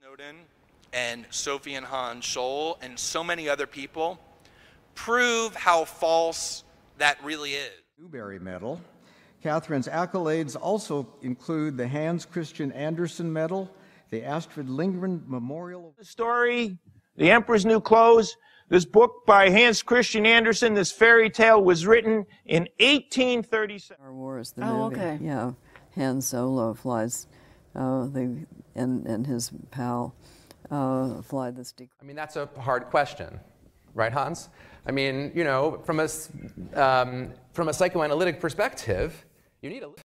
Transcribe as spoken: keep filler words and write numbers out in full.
Snowden and Sophie and Hans Scholl and so many other people prove how false that really is. Newbery Medal. Catherine's accolades also include the Hans Christian Andersen Medal, the Astrid Lindgren Memorial. The story, The Emperor's New Clothes, this book by Hans Christian Andersen, this fairy tale was written in eighteen thirty-seven. Star Wars, the Oh, movie. okay. Yeah, Han Solo flies, uh, the and and his pal uh, fly this. Dec- I mean, that's a hard question, right, Hans? I mean, you know, from a um, from a psychoanalytic perspective, you need a